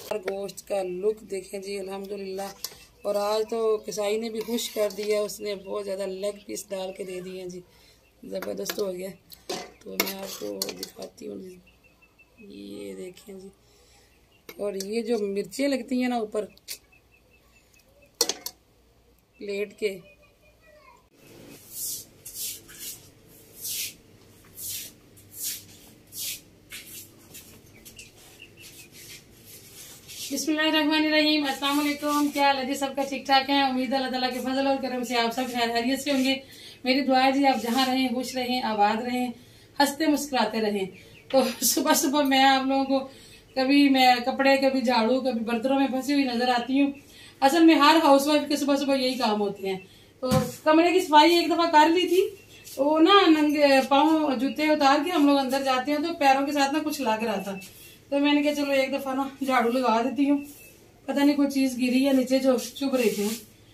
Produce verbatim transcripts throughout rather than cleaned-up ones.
गोश्त का लुक देखें जी अल्हम्दुलिल्लाह। और आज तो किसाई ने भी खुश कर दिया, उसने बहुत ज़्यादा लेग पीस डाल के दे दिए हैं जी, ज़बरदस्त हो गया। तो मैं आपको दिखाती हूँ जी, ये देखें जी। और ये जो मिर्चें लगती हैं ना ऊपर प्लेट के, बिस्मिल्लाहिर्रहमानिर्रहीम, अस्सलाम वालेकुम। क्या हाल है जी सबका? ठीक ठाक है। उम्मीद है अल्लाह ताला के फजल और करम से आप सब खैरियत से होंगे। मेरी दुआ है जी आप जहाँ रहें खुश रहें, आबाद रहें, हंसते मुस्कुराते रहें। तो सुबह सुबह मैं आप लोगों को कभी मैं कपड़े, कभी झाड़ू, कभी बर्तनों में फंसी हुई नजर आती हूँ। असल में हर हाउस वाइफ के सुबह सुबह यही काम होते हैं। तो कमरे की सफाई एक दफा कर ली थी, तो ना नंगे पाँव जूते उतार के हम लोग अंदर जाते हैं तो पैरों के साथ ना कुछ लग रहा था। तो मैंने कहा चलो एक दफा ना झाड़ू लगा देती हूँ, पता नहीं कोई चीज गिरी है नीचे जो चुभ रही थी।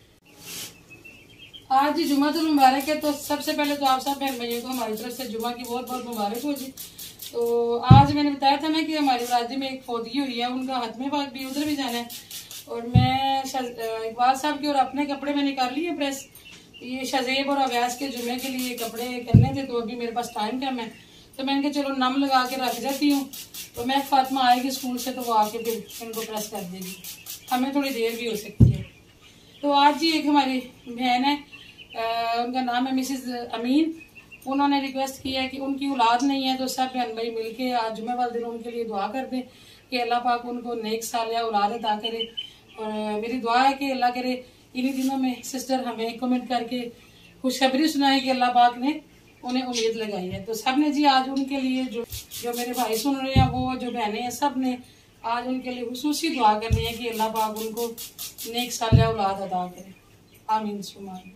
आज जी जुम्मतुल मुबारक है, तो सबसे पहले तो आप सब बहन भाइयों को हमारी तरफ से जुम्मा की बहुत बहुत मुबारक हो जी। तो आज मैंने बताया था ना कि हमारी राज्य में एक फौजी हुई है, उनका हतमे पाक भी, उधर भी जाना है। और मैं इकबाल साहब की और अपने कपड़े मैंने कर लिए प्रेस। ये शजेब और अवैस के जुम्मे के लिए कपड़े करने थे, तो अभी मेरे पास टाइम कम है, तो मैंने कहा चलो नम लगा के रख जाती हूँ। तो मैं फातिमा आएगी स्कूल से तो वो आके फिर इनको प्रेस कर देगी, हमें थोड़ी देर भी हो सकती है। तो आज जी एक हमारी बहन है, आ, उनका नाम है मिसिज अमीन। उन्होंने रिक्वेस्ट किया है कि उनकी औलाद नहीं है, तो सब बहन भाई मिलके आज जुम्मे वाले दिन उनके लिए दुआ कर दें कि अल्लाह पाक उनको नेक साल या औलाद अता करे। और मेरी दुआ है कि अल्लाह करे इन्हीं दिनों में सिस्टर हमें कमेंट करके खुशखबरी सुनाए कि अल्लाह पाक ने उन्हें उम्मीद लगाई है। तो सब ने जी आज उनके लिए, जो जो मेरे भाई सुन रहे हैं, वो जो बहनें हैं, सब ने आज उनके लिए खुसूसी दुआ करनी है कि अल्लाह पाक उनको नेक सालिया औलाद अता करे। आमीन सुमान।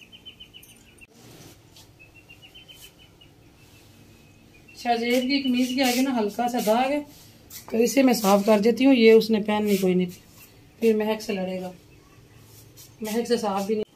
शाहजेब की कमीज के आगे ना हल्का सा दाग है, तो इसे मैं साफ कर देती हूँ। ये उसने पहननी कोई नहीं, फिर महक से लड़ेगा, महक से साफ भी नहीं।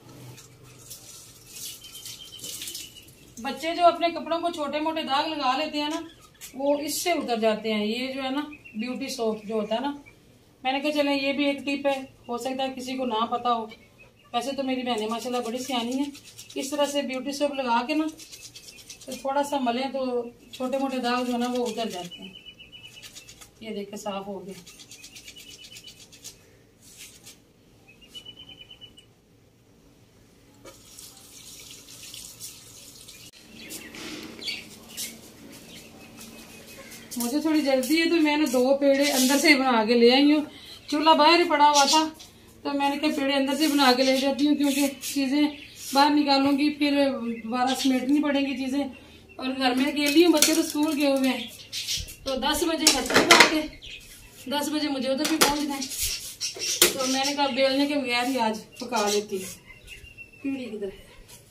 बच्चे जो अपने कपड़ों को छोटे मोटे दाग लगा लेते हैं ना, वो इससे उतर जाते हैं। ये जो है ना ब्यूटी सोप जो होता है ना, मैंने कहा चले ये भी एक टिप है, हो सकता है किसी को ना पता हो। वैसे तो मेरी बहनें माशाल्लाह बड़ी सियानी है। इस तरह से ब्यूटी सोप लगा के ना तो थोड़ा सा मलें तो छोटे मोटे दाग जो है ना वो उतर जाते हैं। ये देखे साफ हो गए। मुझे थोड़ी जल्दी है, तो मैंने दो पेड़े अंदर से बना के ले आई हूँ। चूल्हा बाहर ही पड़ा हुआ था, तो मैंने कहा पेड़े अंदर से बना के ले जाती हूँ, क्योंकि चीजें बाहर निकालूंगी फिर दोबारा समेटनी पड़ेंगी चीजें। और घर में अकेली हूँ, बच्चे तो स्कूल गए हुए हैं। तो दस बजे खत्म करके दस बजे मुझे उधर भी पहुंचना है, तो मैंने कहा बेलने के बगैर ही आज पका लेती हूँ। पीढ़ी किधर है?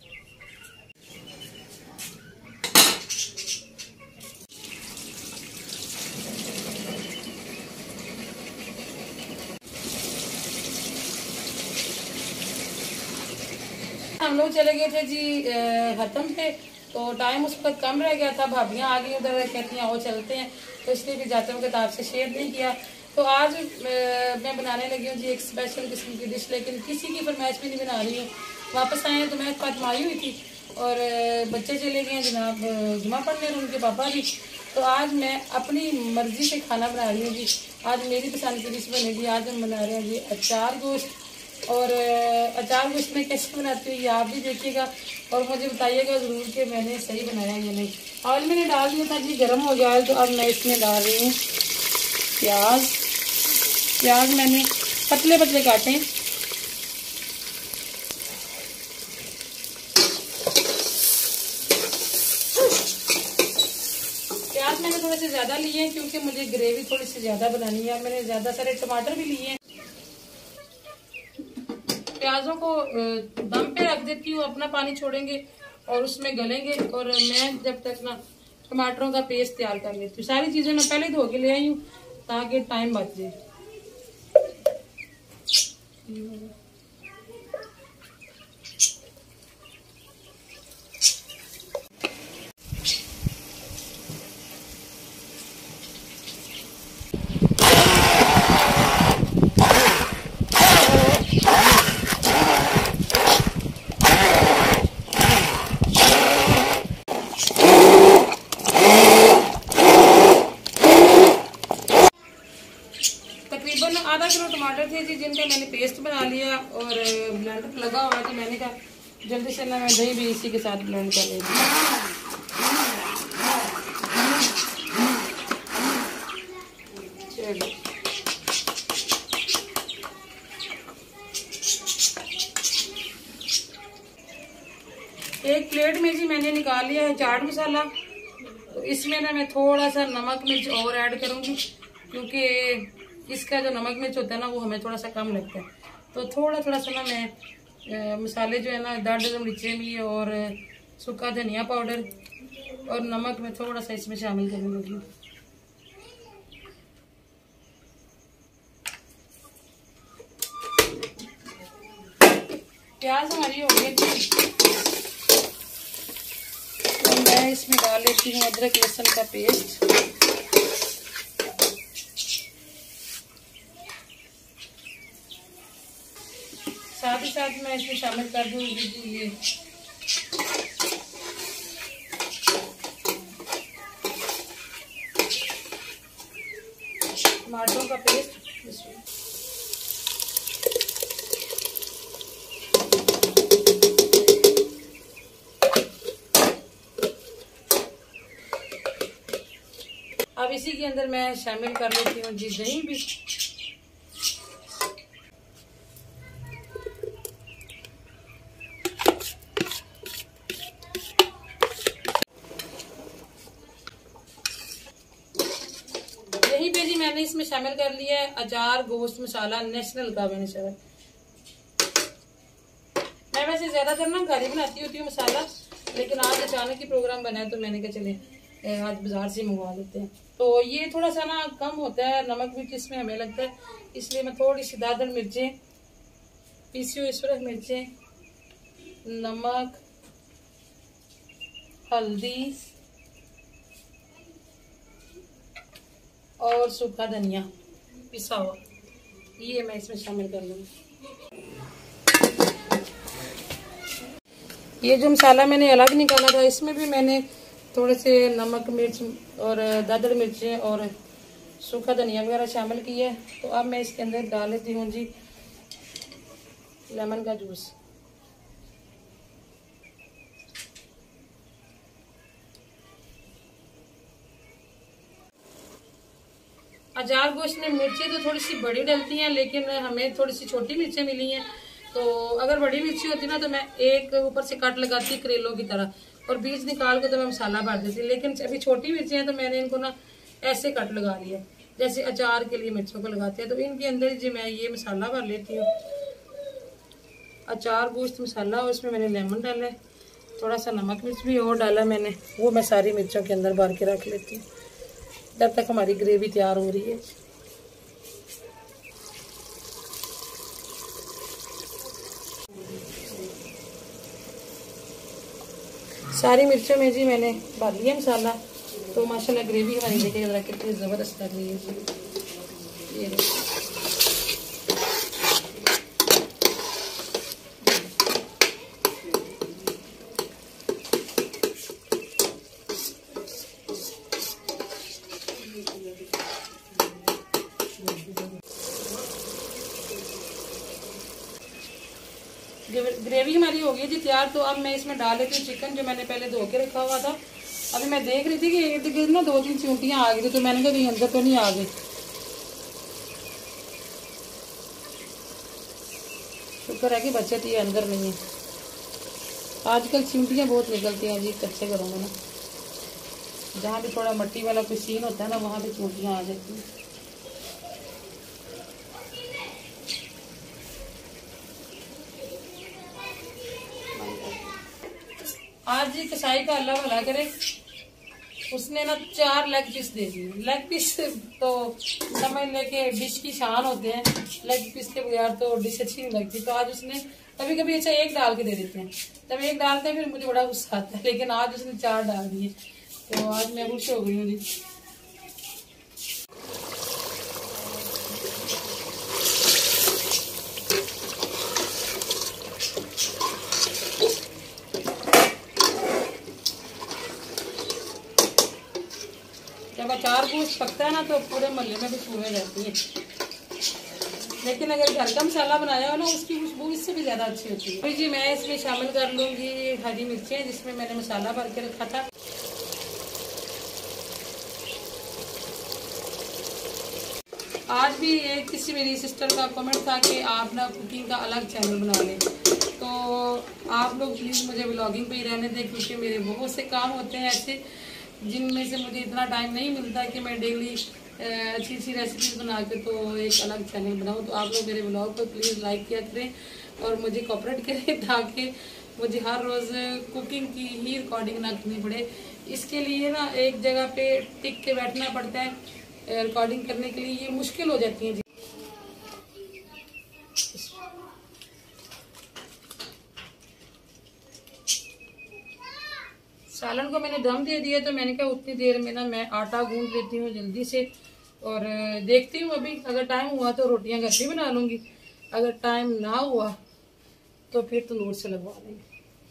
हम लोग चले गए थे जी खत्म पे, तो टाइम उस पर कम रह गया था। भाभियाँ आ गई उधर, कहती हैं वो चलते हैं, तो इसलिए भी जाते हुए किताब से शेयर नहीं किया। तो आज मैं बनाने लगी हूँ जी एक स्पेशल किस्म की डिश, लेकिन किसी की फरमाइश भी नहीं बना रही हूँ। वापस आए हैं तो मैं फातिमा आई हुई थी और बच्चे चले गए हैं जनाब जुमा पढ़ने, और उनके पापा भी। तो आज मैं अपनी मर्जी से खाना बना रही हूँ जी। आज मेरी पसंद की डिश बनेगी। आज हम बना रहे हैं जी अचार गोश्त। और अचार गोश्त में कैसे बनाती हूँ ये आप भी देखिएगा और मुझे बताइएगा ज़रूर कि मैंने सही बनाया या नहीं। ऑयल मैंने डाल दिया था जी, गर्म हो गया है, तो अब मैं इसमें डाल रही हूँ प्याज। प्याज मैंने पतले पतले काटे हैं। प्याज मैंने थोड़े से ज़्यादा लिए हैं, क्योंकि मुझे ग्रेवी थोड़ी सी ज़्यादा बनानी है। मैंने ज़्यादा सारे टमाटर भी लिए हैं। प्याजों को दम पे रख देती हूँ, अपना पानी छोड़ेंगे और उसमें गलेंगे। और मैं जब तक ना टमाटरों का पेस्ट तैयार कर लेती हूँ। सारी चीजें मैं पहले धो के ले आई हूँ ताकि टाइम बच जाए। आधा किलो टमाटर थे जी, जिनका मैंने पेस्ट बना लिया और ब्लेंडर लगा हुआ है, तो मैंने कहा जल्दी से ना मैं दही भी इसी के साथ ब्लेंड कर लेती हूँ। चलो एक प्लेट में जी मैंने निकाल लिया है चाट मसाला। तो इसमें ना मैं थोड़ा सा नमक मिर्च और ऐड करूंगी, क्योंकि इसका जो नमक मिर्च होता है ना वो हमें थोड़ा सा कम लगता है। तो थोड़ा थोड़ा सा ना मैं आ, मसाले जो है ना दाढ़ मिर्चे भी और सूखा धनिया पाउडर और नमक में थोड़ा सा इसमें शामिल करूंगी। प्याज हमारी हो गई थी, तो मैं इसमें डाल लेती हूँ अदरक लहसुन का पेस्ट। साथ ही साथ मैं इसमें शामिल कर दूंगी ये टमाटरों का पेस्ट। अब इसी के अंदर मैं शामिल कर लेती हूँ जी दही भी। दही पे जी मैंने इसमें शामिल कर लिया है अचार गोश्त मसाला नेशनल का मैंने शामिल। मैं वैसे ज्यादातर ना घर ही बनाती होती हूँ मसाला, लेकिन आज अचानक ही प्रोग्राम बना है तो मैंने कहा चले आज बाजार से मंगवा लेते हैं। तो ये थोड़ा सा ना कम होता है नमक भी इसमें हमें लगता है, इसलिए मैं थोड़ी सी दादर मिर्चें, पीसी हुई सुरख मिर्चें, नमक, हल्दी और सूखा धनिया पिसा हुआ, ये मैं इसमें शामिल कर लूँगी। ये जो मसाला मैंने अलग निकाला था इसमें भी मैंने थोड़े से नमक मिर्च और दादड़ मिर्चें और सूखा धनिया वगैरह शामिल किया है। तो अब मैं इसके अंदर डाल लेती हूँ जी लेमन का जूस। अचार गोश्त में मिर्चें तो थोड़ी सी बड़ी डलती हैं, लेकिन हमें थोड़ी सी छोटी मिर्चें मिली हैं। तो अगर बड़ी मिर्ची होती ना तो मैं एक ऊपर से कट लगाती करेलों की तरह और बीज निकाल के तो मैं मसाला भर देती, लेकिन अभी छोटी मिर्ची हैं तो मैंने इनको ना ऐसे कट लगा लिया जैसे अचार के लिए मिर्चों को लगाते हैं। तो इनके अंदर जी मैं ये मसाला भर लेती हूँ, अचार गोश्त मसाला, और इसमें मैंने लेमन डाला है, थोड़ा सा नमक मिर्च भी और डाला मैंने, वो मैं सारी मिर्चों के अंदर भर के रख लेती हूँ जब तक हमारी ग्रेवी तैयार हो रही है। सारी मिर्चों में जी मैंने भर लिया मसाला। तो माशाल्लाह ग्रेवी हमारी देखिए जरा कितनी ज़बरदस्त लग रही है जी। ये ग्रेवी हमारी हो गई जी तैयार। तो अब मैं इसमें डाल लेती हूँ चिकन जो मैंने पहले धो के रखा हुआ था। अभी मैं देख रही थी कि इर्द गिर्द ना दो तीन चींटियां आ गई थी, तो मैंने कहा कहीं अंदर तो नहीं आ गई। शुक्र है कि बच्चे तो ये अंदर नहीं है। आजकल चींटियां बहुत निकलती हैं जी कच्चे घरों में ना, जहाँ भी थोड़ा मट्टी वाला कोई सीन होता है ना वहाँ भी चींटियां आ जाती हैं। आज जी कसाई का अल्लाह भला करे, उसने ना चार लेग पीस दे दिए। लेग पीस तो समझ ले के डिश की शान होते हैं, लेग पीस के बगैर तो डिश अच्छी नहीं लगती। तो आज उसने कभी कभी अच्छा एक डाल के दे देते हैं, तब एक डालते हैं फिर मुझे बड़ा गुस्सा आता है, लेकिन आज उसने चार डाल दिए। तो आज मैं खुश हो गई हूँ जी। जब अचार गोश्त पकता है ना तो पूरे मोहल्ले में भी छूने रहती है। लेकिन अगर घर का मसाला बनाया हो ना उसकी खुशबू इससे भी ज्यादा अच्छी होती है। जी मैं इसमें शामिल कर लूंगी हरी मिर्चें जिसमें मैंने मसाला भर के रखा था। आज भी एक किसी मेरी सिस्टर का कमेंट था कि आप ना कुकिंग का अलग चैनल बना लें, तो आप लोग प्लीज़ मुझे व्लॉगिंग पे ही रहने दें, क्योंकि मेरे बहुत से काम होते हैं ऐसे जिनमें से मुझे इतना टाइम नहीं मिलता कि मैं डेली अच्छी अच्छी रेसिपीज बना के तो एक अलग चैनल बनाऊँ। तो आप लोग मेरे व्लॉग को प्लीज़ लाइक किया करें और मुझे कोऑपरेट करें ताकि मुझे हर रोज़ कुकिंग की ही रिकॉर्डिंग ना करनी पड़े। इसके लिए ना एक जगह पे टिक के बैठना पड़ता है, रिकॉर्डिंग करने के लिए ये मुश्किल हो जाती है जी। सालन को मैंने दम दे दिया तो मैंने कहा उतनी देर में ना मैं आटा गूंद लेती हूँ जल्दी से और देखती हूँ अभी अगर टाइम हुआ तो रोटियां घर पे बना लूंगी, अगर टाइम ना हुआ तो फिर तंदूर से लगवा लेंगे।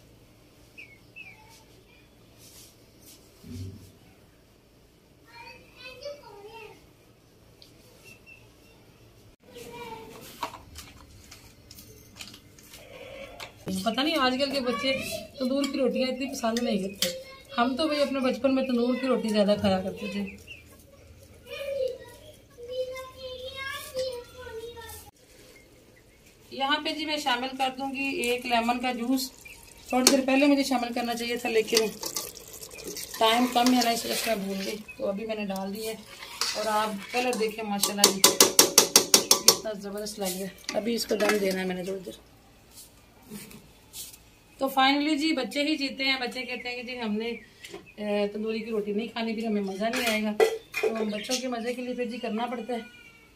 पता नहीं आजकल के बच्चे तंदूर की रोटियां इतनी पसंद नहीं करते। हम तो भाई अपने बचपन में तंदूर की रोटी ज्यादा खाया करते थे। यहाँ पे जी मैं शामिल कर दूंगी एक लेमन का जूस। थोड़ी देर पहले मुझे शामिल करना चाहिए था लेकिन टाइम कम है ना इस वजह से मैं भूल गई, तो अभी मैंने डाल दी है। और आप कलर देखें माशाल्लाह जी कितना ज़बरदस्त लग रहा है। अभी इसको दम देना है मैंने थोड़ी देर। तो फाइनली जी बच्चे ही जीते हैं। बच्चे कहते हैं कि जी हमने तंदूरी की रोटी नहीं खानी, फिर हमें मज़ा नहीं आएगा। तो हम बच्चों के मज़े के लिए फिर जी करना पड़ता है।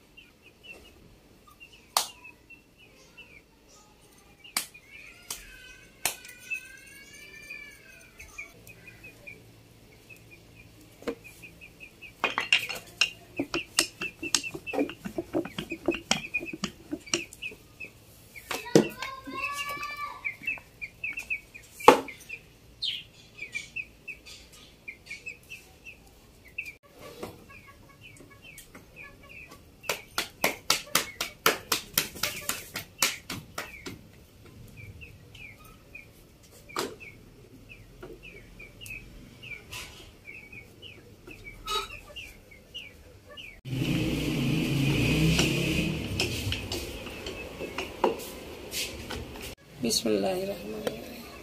बिस्मिल्लाहिर्रहमानिर्रहीम।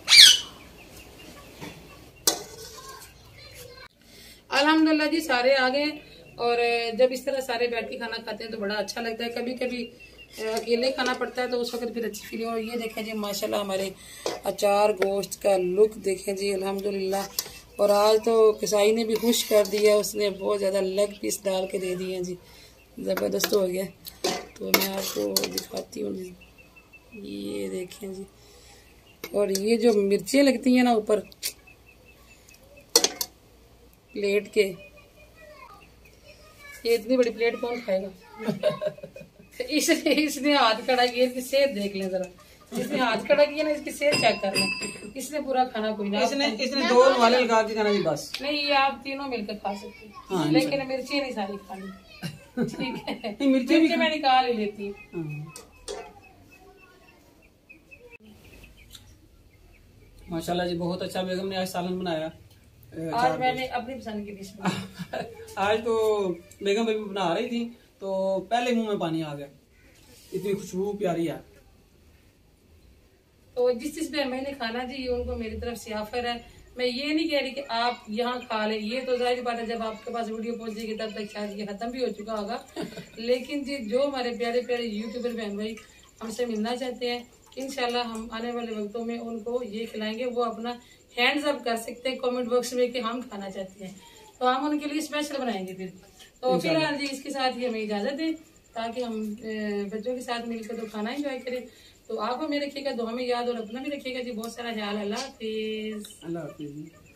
अल्हम्दुलिल्लाह जी सारे आ गए और जब इस तरह सारे बैठ के खाना खाते हैं तो बड़ा अच्छा लगता है। कभी कभी अकेले खाना पड़ता है तो उस वक्त फिर अच्छी फीलिंग। और ये देखें जी माशाल्लाह हमारे अचार गोश्त का लुक देखें जी अल्हम्दुलिल्लाह। और आज तो कसाई ने भी खुश कर दिया, उसने बहुत ज़्यादा लेग पीस डाल के दे दिए जी, ज़बरदस्त हो गया। तो मैं आपको दिखाती हूँ जी, ये देखें जी। और ये जो मिर्चें लगती हैं ना ऊपर प्लेट के, ये इतनी बड़ी प्लेट कौन खाएगा। इसने इसने हाथ खड़ा किया, इसकी सेहत देख लें जरा। इसने हाथ खड़ा किया ना, इसकी सेहत चेक कर लें। इसने पूरा खाना कोई ना, इसने इसने दो वाले लगा के खाना जी बस। नहीं ये आप तीनों मिलकर खा सकते हैं। हाँ, लेकिन मिर्ची नहीं सारी खानी, ठीक है। मिर्ची भी मैं निकाल ही लेती हूँ। माशाल्लाह जी बहुत अच्छा बेगम ने आज सालन बनाया। आज मैंने अपनी पसंद की डिश बनाई। आज तो बेगम बेबी बना रही थी तो पहले मुंह में पानी आ गया, इतनी खुशबू प्यारी है। तो जिस जिस बहन भाई ने खाना जी ये उनको मेरी तरफ से ऑफर है। मैं ये नहीं कह रही कि आप यहाँ खा लें, ये तो जाहिर बात है जब आपके पास वीडियो पहुंचेगी तब तक शायद ये खत्म भी हो चुका होगा। लेकिन जी जो हमारे प्यारे प्यारे यूट्यूबर बहन भाई हमसे मिलना चाहते हैं, इंशाल्लाह हम आने वाले वक्तों में उनको ये खिलाएंगे। वो अपना हैंड्स अप कर सकते हैं कमेंट बॉक्स में कि हम खाना चाहते हैं, तो हम उनके लिए स्पेशल बनाएंगे फिर। तो फिलहाल जी इसके साथ ही हमें इजाजत दें ताकि हम बच्चों के साथ मिलकर तो खाना एंजॉय करें। तो आप हमें रखिएगा, दुआ में याद और अपना भी रखिएगा जी। बहुत सारा ख्याल। अल्लाह हाफिज। अल्लाह हाफिज।